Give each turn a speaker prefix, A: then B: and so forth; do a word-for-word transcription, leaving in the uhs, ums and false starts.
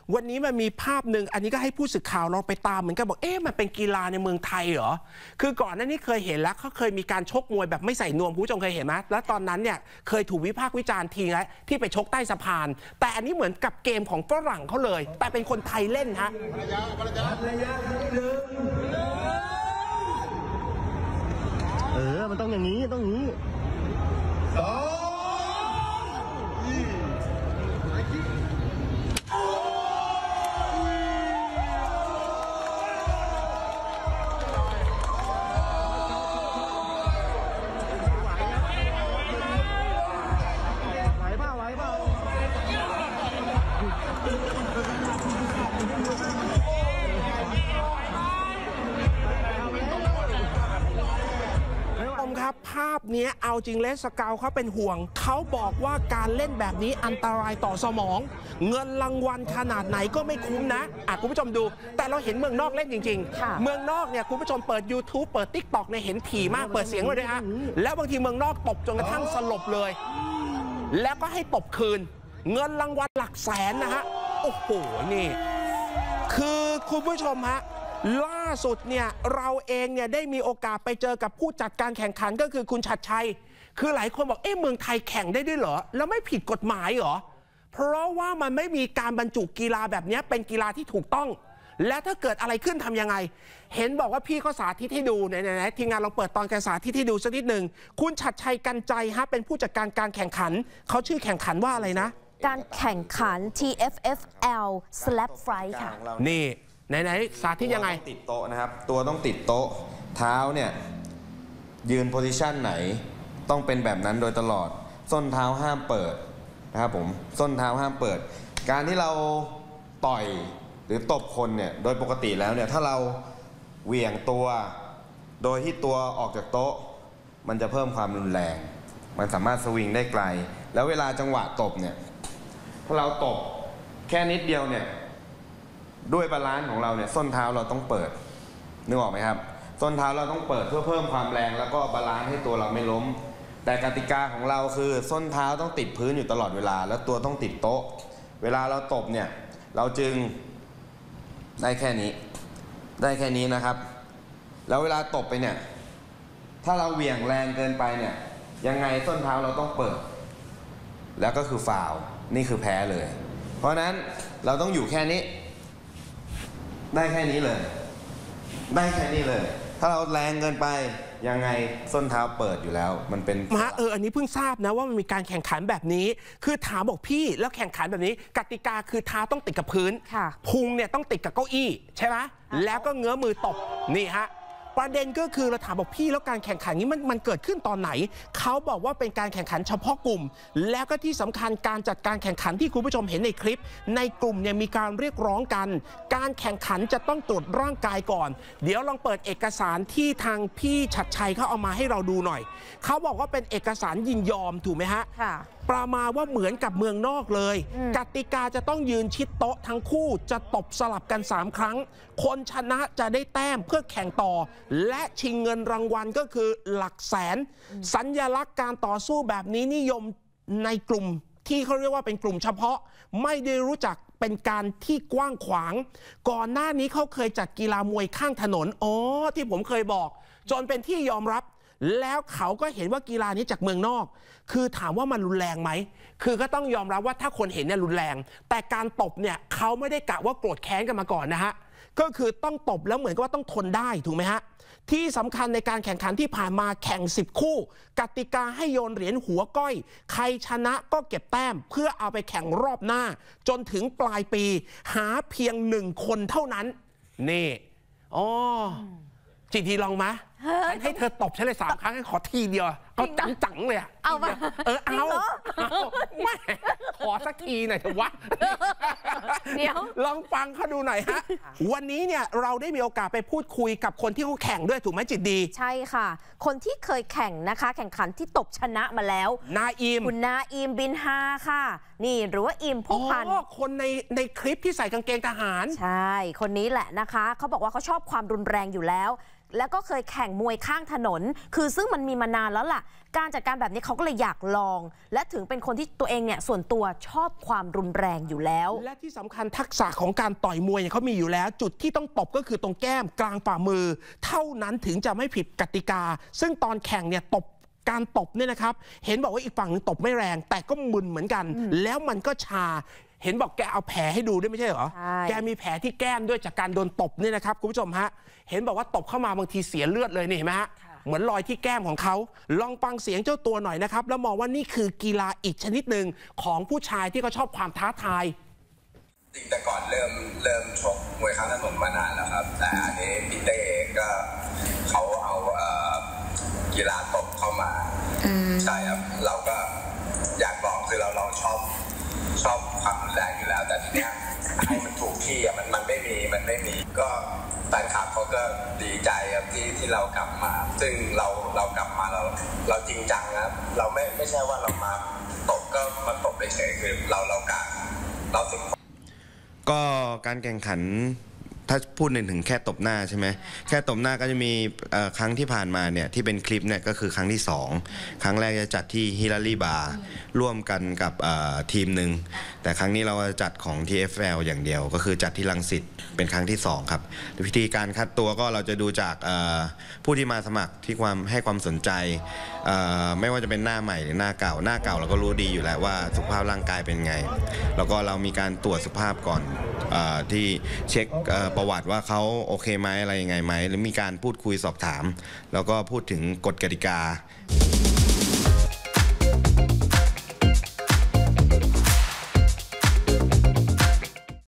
A: วันนี้มันมีภาพหนึ่งอันนี้ก็ให้ผู้สื่อข่าวเราไปตามเหมือนกันบอกเอ๊ะมันเป็นกีฬาในเมืองไทยเหรอคือก่อนหน้านี้เคยเห็นแล้วเขาเคยมีการชกมวยแบบไม่ใส่นวมผู้ชมเคยเห็นไหมแล้วตอนนั้นเนี่ยเคยถูกวิพากษ์วิจารณ์ทีแล้วที่ไปชกใต้สะพานแต่อันนี้เหมือนกับเกมของฝรั่งเขาเลยแต่เป็นคนไทยเล่นฮะ
B: เออมันต้องอย่างนี้ต้องอย่างนี้สอง
A: ครับภาพนี้เอาจริงเลสเกาเขาเป็นห่วงเขาบอกว่าการเล่นแบบนี้อันตรายต่อสมองเงินรางวัลขนาดไหนก็ไม่คุ้มนะอ่ะคุณผู้ชมดูแต่เราเห็นเมืองนอกเล่นจริงๆเมืองนอกเนี่ยคุณผู้ชมเปิด ยูทูบ เปิด ติ๊กต็อก เนี่ยเห็นถี่มากเปิดเสียงไว้ด้วยฮะแล้วบางทีเมืองนอกตบจนกระทั่งสลบเลยแล้วก็ให้ตบคืนเงินรางวัลหลักแสนนะฮะโอ้โหนี่คือคุณผู้ชมฮะล่าสุดเนี่ยเราเองเนี่ยได้มีโอกาสไปเจอกับผู้จัดการแข่งขันก็คือคุณชัดชัยคือหลายคนบอกเอ๊ะเมืองไทยแข่งได้ด้วยเหรอแล้วไม่ผิดกฎหมายเหรอเพราะว่ามันไม่มีการบรรจุกีฬาแบบนี้เป็นกีฬาที่ถูกต้องและถ้าเกิดอะไรขึ้นทำยังไงเห็นบอกว่าพี่เขาสาธิตให้ดูไหนๆทีมงานลองเปิดตอนการสาธิตให้ดูสักนิดหนึ่งคุณชัดชัยกันใจฮะเป็นผู้จัดการการแข่งขันเขาชื่อแข่งขันว่าอะไรนะ
C: การแข่งขัน ที เอฟ เอฟ แอล Slap Fight ค่ะ
A: นี่ไหนๆสาธิตยังไง
D: ติดโต๊ะนะครับตัวต้องติดโต๊ะเท้าเนี่ยยืนโพซิชันไหนต้องเป็นแบบนั้นโดยตลอดส้นเท้าห้ามเปิดนะครับผมส้นเท้าห้ามเปิดการที่เราต่อยหรือตบคนเนี่ยโดยปกติแล้วเนี่ยถ้าเราเหวี่ยงตัวโดยที่ตัวออกจากโต๊ะมันจะเพิ่มความรุนแรงมันสามารถสวิงได้ไกลแล้วเวลาจังหวะตบเนี่ยถ้าเราตบแค่นิดเดียวเนี่ยด้วยบาลานซ์ของเราเนี่ยส้นเท้าเราต้องเปิดนึกออกไหมครับส้นเท้าเราต้องเปิดเพื่อเพิ่มความแรงแล้วก็บาลานซ์ให้ตัวเราไม่ล้มแต่กติกาของเราคือส้นเท้าต้องติดพื้นอยู่ตลอดเวลาแล้วตัวต้องติดโต๊ะเวลาเราตบเนี่ยเราจึงได้แค่นี้ได้แค่นี้นะครับแล้วเวลาตบไปเนี่ยถ้าเราเหวี่ยงแรงเกินไปเนี่ยยังไงส้นเท้าเราต้องเปิดแล้วก็คือฟาวล์นี่คือแพ้เลยเพราะนั้นเราต้องอยู่แค่นี้ได้แค่นี้เลยได้แค่นี้เลยถ้าเราแรงเกินไปยังไงส้นเท้าเปิดอยู่แล้วมันเป็น
A: มาเอออันนี้เพิ่งทราบนะว่ามันมีการแข่งขันแบบนี้คือถามบอกพี่แล้วแข่งขันแบบนี้กติกาคือเท้าต้องติดกับพื้นพุงเนี่ยต้องติดกับเก้าอี้ใช่ไหมแล้วก็เงื้อมือตบนี่ฮะประเด็นก็คือเราถามบอกพี่แล้วการแข่งขันนี้มันมันเกิดขึ้นตอนไหนเขาบอกว่าเป็นการแข่งขันเฉพาะกลุ่มแล้วก็ที่สำคัญการจัดการแข่งขันที่คุณผู้ชมเห็นในคลิปในกลุ่มเนี่ยมีการเรียกร้องกันการแข่งขันจะต้องตรวจร่างกายก่อนเดี๋ยวลองเปิดเอกสารที่ทางพี่ชัดชัยเขาเอามาให้เราดูหน่อยเขาบอกว่าเป็นเอกสารยินยอมถูกไหมฮะค่ะประมาณว่าเหมือนกับเมืองนอกเลยกติกาจะต้องยืนชิดโต๊ะทั้งคู่จะตบสลับกันสามครั้งคนชนะจะได้แต้มเพื่อแข่งต่อและชิงเงินรางวัลก็คือหลักแสนสัญลักษณ์การต่อสู้แบบนี้นิยมในกลุ่มที่เขาเรียกว่าเป็นกลุ่มเฉพาะไม่ได้รู้จักเป็นการที่กว้างขวางก่อนหน้านี้เขาเคยจัดกีฬามวยข้างถนนอ๋อที่ผมเคยบอกจนเป็นที่ยอมรับแล้วเขาก็เห็นว่ากีฬานี้จากเมืองนอกคือถามว่ามันรุนแรงไหมคือก็ต้องยอมรับว่าถ้าคนเห็นเนี่ยรุนแรงแต่การตบเนี่ยเขาไม่ได้กะว่าโกรธแค้นกันมาก่อนนะฮะก็คือต้องตบแล้วเหมือนกับว่าต้องทนได้ถูกไหมฮะที่สำคัญในการแข่งขันที่ผ่านมาแข่งสิบคู่กติกาให้โยนเหรียญหัวก้อยใครชนะก็เก็บแต้มเพื่อเอาไปแข่งรอบหน้าจนถึงปลายปีหาเพียงหนึ่งคนเท่านั้นนี่อ๋อจีทีลองมาให้เธอตบฉันเลยสามครั้งให้ขอทีเดียวเอาจังๆเลย
C: เอาไป
A: เออเอาไม่ขอสักทีหน่อยเถอะวะ
C: เดี๋ยว
A: ลองฟังเขาดูหน่อยฮะวันนี้เนี่ยเราได้มีโอกาสไปพูดคุยกับคนที่เขาแข่งด้วยถูกไหมจิตดี
C: ใช่ค่ะคนที่เคยแข่งนะคะแข่งขันที่ตบชนะมาแล้ว
A: นาอิม
C: คุณนาอิมบินฮาค่ะนี่หรือว่าอิมผู้พัน
A: คนในในคลิปที่ใส่กางเกงทหาร
C: ใช่คนนี้แหละนะคะเขาบอกว่าเขาชอบความรุนแรงอยู่แล้วแล้วก็เคยแข่งมวยข้างถนนคือซึ่งมันมีมานานแล้วล่ะการจัดการแบบนี้เขาก็เลยอยากลอง และถึงเป็นคนที่ตัวเองเนี่ยส่วนตัวชอบความรุนแรงอยู่แล้ว
A: และที่สำคัญทักษะของการต่อยมวยเนี่ยเขามีอยู่แล้วจุดที่ต้องตบก็คือตรงแก้มกลางฝ่ามือเท่านั้นถึงจะไม่ผิดกติกาซึ่งตอนแข่งเนี่ยตบการตบเนี่ยนะครับเห็นบอกว่าอีกฝั่งนึงตบไม่แรงแต่ก็มึนเหมือนกันแล้วมันก็ชาเห็นบอกแกเอาแผลให้ดูด้วยไม่ใช่เหรอแกมีแผลที่แก้มด้วยจากการโดนตบเนี่ยนะครับคุณผู้ชมฮะเห็นบอกว่าตบเข้ามาบางทีเสียเลือดเลยนี่เห็นไหมฮะเหมือนรอยที่แก้มของเขาลองฟังเสียงเจ้าตัวหน่อยนะครับแล้วมองว่านี่คือกีฬาอีกชนิดหนึ่งของผู้ชายที่เขาชอบความท้าทาย
E: จริงแต่ก่อนเริ่มเริ่มชกมวยข้างถนนมานานแล้วครับแต่อันนี้พี่เต้ก็เขาเอากีฬาตบเข้ามาใช่ครับเราก็อยากบอกคือเราเราชอบชอบความรุนแรงอยู่แล้วแต่ทีเนี้ยให้มันถูกที่อ่ะมันมันไม่มีมันไม่มีก็แฟนคลับเขาก็ดีใจครับที่ที่เรากลับมาซึ่งเราเรากลับมาเราเราจริงจังนะครับเราไม่ไม่ใช่ว่าเรามาตบก็มาตบไปเฉยคือเราเราการเราถึง
D: ก็การแข่งขันถ้าพูดถึงแค่ตบหน้าใช่ไหมแค่ตบหน้าก็จะมีครั้งที่ผ่านมาเนี่ยที่เป็นคลิปเนี่ยก็คือครั้งที่สองครั้งแรกจะจัดที่ฮิลลารีบาร์ร่วมกันกับทีมหนึ่งแต่ครั้งนี้เราจัดของ ที เอฟ แอล อย่างเดียวก็คือจัดที่รังสิตเป็นครั้งที่สองครับวิธีการคัดตัวก็เราจะดูจากผู้ที่มาสมัครที่ความให้ความสนใจไม่ว่าจะเป็นหน้าใหม่หรือหน้าเก่าหน้าเก่าเราก็รู้ดีอยู่แล้วว่าสุขภาพร่างกายเป็นไงแล้วก็เรามีการตรวจสุขภาพก่อนที่เช็คประวัติว่าเขาโอเคไหมอะไรยังไงไหมหรือมีการพูดคุยสอบถามแล้วก็พูดถึงกฎกติกา